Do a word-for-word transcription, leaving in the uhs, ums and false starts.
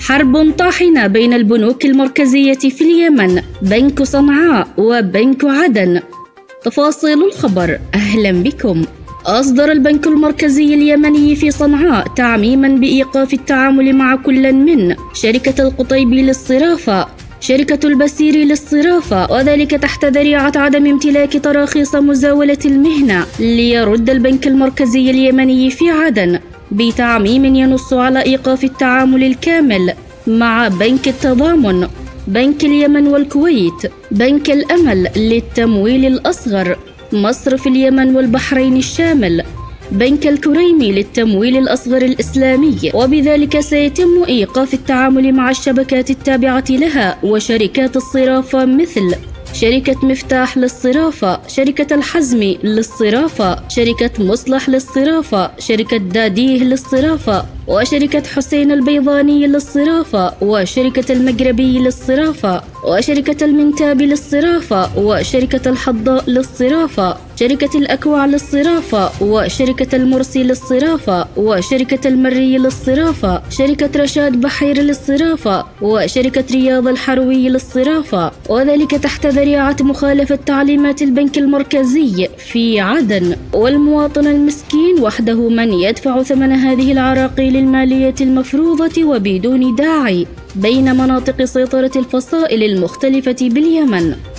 حرب طاحنة بين البنوك المركزية في اليمن، بنك صنعاء وبنك عدن. تفاصيل الخبر، أهلا بكم. أصدر البنك المركزي اليمني في صنعاء تعميما بإيقاف التعامل مع كل من شركة القطيبي للصرافة، شركة البسيري للصرافة، وذلك تحت ذريعة عدم امتلاك تراخيص مزاولة المهنة، ليرد البنك المركزي اليمني في عدن بتعميم ينص على إيقاف التعامل الكامل مع بنك التضامن، بنك اليمن والكويت، بنك الأمل للتمويل الأصغر، مصرف اليمن والبحرين الشامل، بنك الكريمي للتمويل الأصغر الإسلامي. وبذلك سيتم إيقاف التعامل مع الشبكات التابعة لها وشركات الصرافة مثل شركة مفتاح للصرافة، شركة الحزمي للصرافة، شركة مصلح للصرافة، شركة داديه للصرافة، وشركة حسين البيضاني للصرافة، وشركة المجربي للصرافة، وشركة المنتاب للصرافة، وشركة الحضاء للصرافة، شركة الأكوع للصرافة، وشركة المرسي للصرافة، وشركة المري للصرافة، شركة رشاد بحير للصرافة، وشركة رياض الحروي للصرافة، وذلك تحت ذريعة مخالفة تعليمات البنك المركزي في عدن. والمواطن المسكين وحده من يدفع ثمن هذه العراقيل المالية المفروضة وبدون داعي بين مناطق سيطرة الفصائل المختلفة باليمن.